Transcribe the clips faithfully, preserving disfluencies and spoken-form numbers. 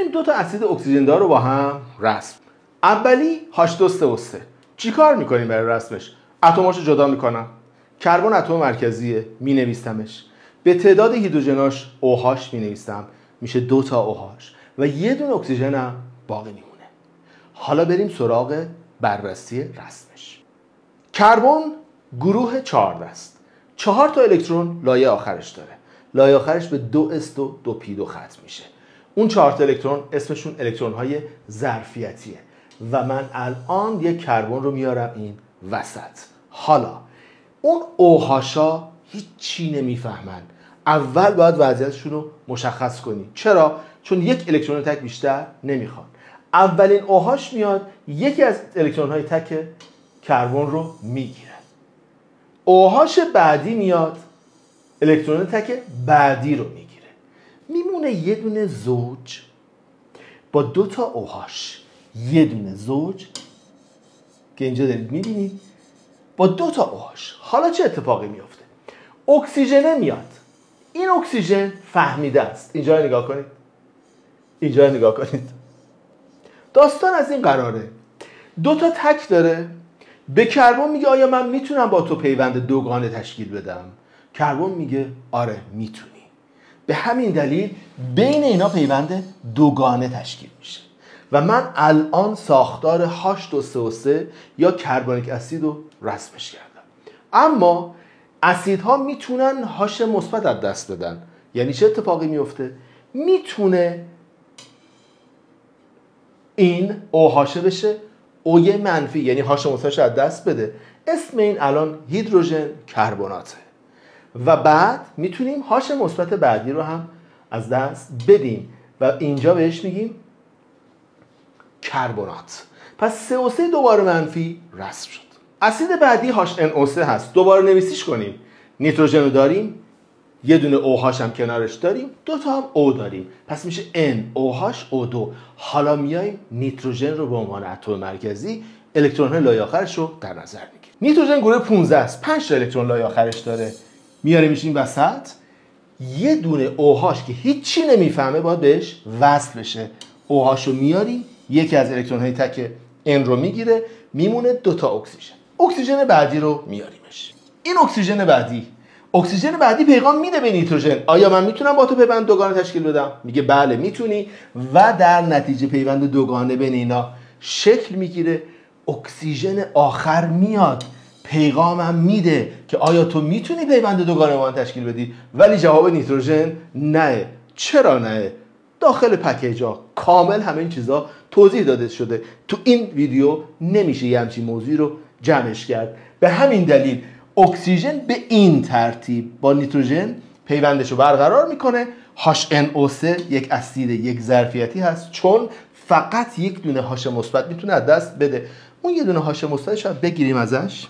بیایم دو تا اسید اکسیژن دار رو با هم رسم. اولی هاش دو سه او سه. چیکار میکنیم برای رسمش؟ اتماشو جدا میکنم. کربن اتم مرکزیه، مینویسمش. به تعداد هیدروژناش اوهاش مینویسم، میشه دو تا اوهاش و یه دونه اکسیژن هم باقی میمونه. حالا بریم سراغ بررسی رسمش. کربن گروه چهارده است. چهار تا الکترون لایه آخرش داره. لایه آخرش به دو است و دو پی دو ختم میشه. اون چهار تا الکترون اسمشون الکترون های ظرفیتیه و من الان یک کربن رو میارم این وسط. حالا اون اوهاشا هیچ چی نمیفهمن. اول باید وضعیتشون رو مشخص کنی. چرا؟ چون یک الکترون تک بیشتر نمیخوان. اولین اوهاش میاد یکی از الکترون های تک کربن رو میگیره. اوهاش بعدی میاد الکترون تک بعدی رو میگیره. میمونه یه دونه زوج با دو تا اوهاش. یه دونه زوج که اینجا دارید میبینید با دو تا اوهاش. حالا چه اتفاقی میفته؟ اکسیژن میاد. این اکسیژن فهمیده است. اینجا نگاه کنید. اینجا نگاه کنید. داستان از این قراره. دو تا تک داره. به کربن میگه آیا من میتونم با تو پیوند دوگانه تشکیل بدم؟ کربن میگه آره میتونی. به همین دلیل بین اینا پیوند دوگانه تشکیل میشه و من الان ساختار هاش دو سه او سه یا کربونیک اسید رو رسمش کردم. اما اسیدها میتونن هاش مثبت از دست بدن. یعنی چه اتفاقی میفته؟ میتونه این او هاشه بشه او یه منفی، یعنی هاش مثبتش از دست بده. اسم این الان هیدروژن کربناته و بعد میتونیم هاش مثبت بعدی رو هم از دست بدیم و اینجا بهش میگیم کربنات. پس سه او سه دوباره منفی رسم شد. اسید بعدی هاش ان او سه هست. دوباره نویسیش کنیم. نیتروژن رو داریم، یه دونه او هاش هم کنارش داریم، دو تا هم او داریم. پس میشه N او هاش او دو. حالا میایم نیتروژن رو به عنوان اتم مرکزی الکترون های لایه آخرش رو در نظر میگیریم. نیتروژن گروه پانزده است. پنج تا الکترون لایه آخرش داره. میاریم میشیم وسط. یه دونه او هاش که هیچی نمیفهمه باید بهش وصل بشه. او هاش رو میاریم، یکی از الکترون های تک N رو میگیره، میمونه دو تا اکسیژن. اکسیژن بعدی رو میاریمش. این اکسیژن بعدی اکسیژن بعدی پیغام میده به نیتروژن آیا من میتونم با تو پیوند دوگانه تشکیل بدم؟ میگه بله میتونی و در نتیجه پیوند دوگانه بین اینا شکل میگیره. اکسیژن آخر میاد پیغامم میده که آیا تو میتونی پیوند دوگانه با من تشکیل بدی؟ ولی جواب نیتروژن نه. چرا نه؟ داخل پکیج ها کامل همه این چیزا توضیح داده شده. تو این ویدیو نمیشه یه همچین موضوعی رو جمعش کرد. به همین دلیل اکسیژن به این ترتیب با نیتروژن پیوندش رو برقرار میکنه. هاش ان او سه یک اسید یک ظرفیتی هست چون فقط یک دونه هاش مثبت میتونه از دست بده. اون یه دونه هاش مثبتش رو بگیریم ازش،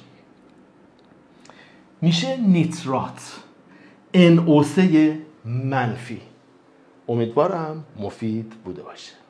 میشه نیترات ان او سه منفی. امیدوارم مفید بوده باشه.